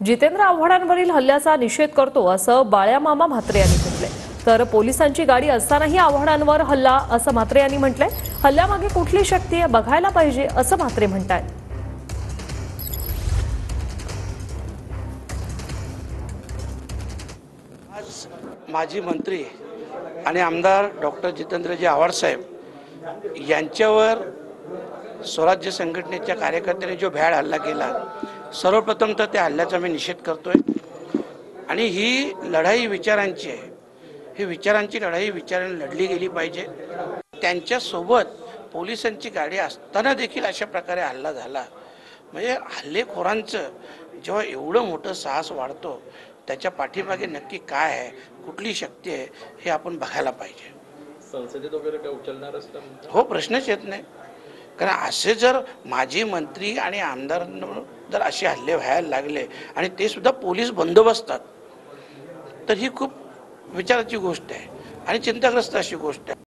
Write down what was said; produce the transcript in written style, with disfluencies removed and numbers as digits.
जितेंद्र आव्हाडांवरील हल्ल्याचा निषेध करतो असं बाळ्यामामा म्हात्रे यांनी म्हटलंय। तर पोलिसांची गाडी असतानाही आव्हाडांवर हल्ला असं म्हात्रे यांनी म्हटलंय। हल्ल्यामागे कुठली शक्ती आहे बघायला पाहिजे असं म्हात्रे म्हणतात। आज माजी मंत्री आणि आमदार डॉक्टर जितेंद्रजी आव्हाड साहेब यांच्यावर स्वराज्य संघटनेच्या कार्यकर्त्यांनी जो भ्याड हल्ला केला, सर्वप्रथम तर त्या हल्ल्याचा मी निषेध करतोय। आणि ही लढाई विचारांची आहे, ही विचारांची लढाई विचारांनी लढली गेली पाहिजे। त्यांच्यासोबत पोलिसांची गाडी असताना देखील अशा प्रकारे हल्ला झाला म्हणजे हल्लेखोरांचं जेव्हा एवढं मोठं साहस वाढतो त्याच्या पाठीमागे नक्की काय आहे, कुठली शक्ती आहे हे आपण बघायला पाहिजे। संसदेत वगैरे काय उचलणार असतं? हो, प्रश्नच येत नाही। कारण असे जर माजी मंत्री आणि आमदारांवर जर असे हल्ले व्हायला लागले आणि ते सुद्धा पोलीस बंदोबस्तात, तर ही खूप विचाराची गोष्ट आहे आणि चिंताग्रस्त अशी गोष्ट आहे।